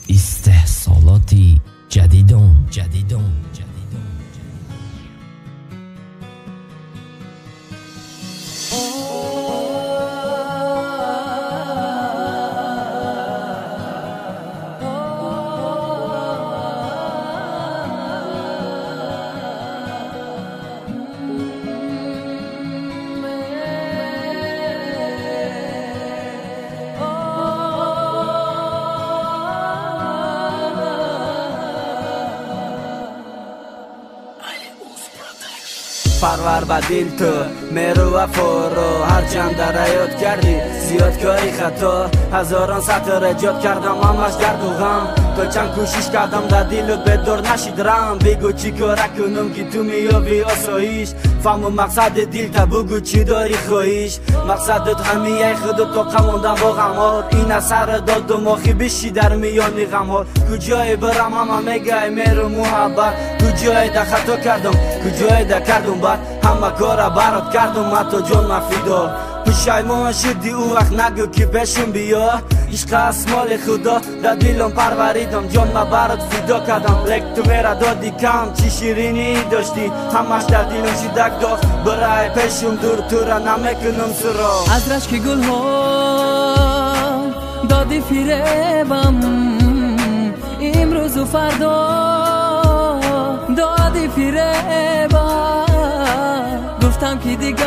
استحصالاتی جدیدون پرور با دل تو میرو و فورو هرچند در حیات کردی زیاد کاری خطا هزاران سطر ایجاد کردم همش درد و غم تو چند کوشش کردم در دلت به دور نشید رم بگو چی کار کنم که تو میابی آسایش فهم و مقصد دل تا بگو چی داری خواهیش مقصدت همیه خودت تو قموندم با غمار این اثر داد دماغی بشی در میانی غمار کجای برم همه میگه میرو محبت کجای در خطا کردم کجای در کردم بعد همه کارا برات کردم حتی جان مفیدا پشیمان شدی او وقت نگو که پیشم بیا عشق است مال خدا در دلم پروریدم جان ما برات فدا کردم لک تو میرا دادی کم چی شیرینی داشتی همش در دلم شدک داشت برای پیشم دور تو را نمیکنم سرا از رشک گل ها دادی فریبم امروز و فردا دادی فریبم گفتم که دیگر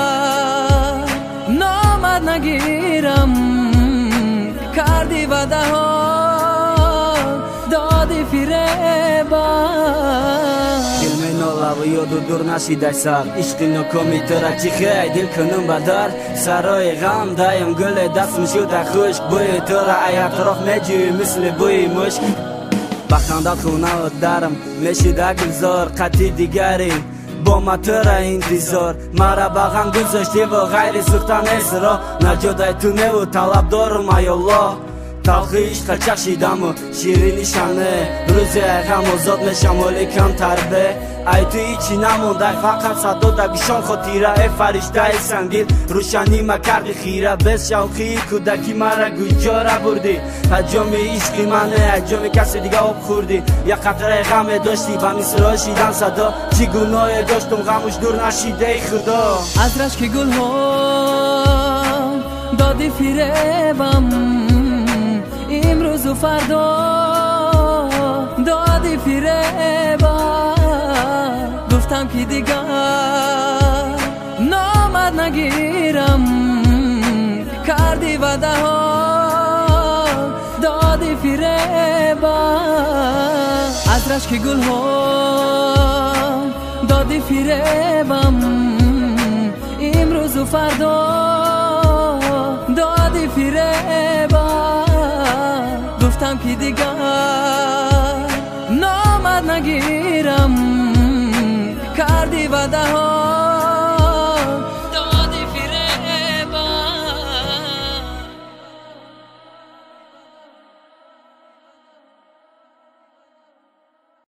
نامد نگیرم کردی وعده ها دادی فریبم دل نالا و یاد و دور نشیده سر عشق نکامی تو را چی خیلی دل کنم بدر سرای غم دایم گل دستم شده خشک بوی تو را ای اطراف میجوی مثل بوی مشک بخندت خونه و درم میشیده گلزار قطعی دیگری با ما تو را انتظار مرا با غم گذاشتی و غیر سوختن اصرا نجاده تو نه و طلب دارم ای الله تلخی عشق چشیدم و شیرینی شنه روزی غم آزاد میشم ولی کم تربه ای تو هیچی نمونده فقط صدا در گوشم خاطیره ای فرشته ای سنگیل روشنی ما کردی خیره بس شوقی کودکی مرا کجا را بردی حجام عشقی منه حجام کسی دیگه آب خوردی یا قطره غم داشتی و مثل شیدن صدا چی گناه داشتم غمش دور نشیده ای خدا از رشک گل ها دادی فریبم امروز و فردا دادی فریبم گفتم که دیگر نامد نگیرم کردی وعده ها دادی فریبم از رشک گل ها دادی فریبم امروز و فردا دادی فریبم گفتم که دیگر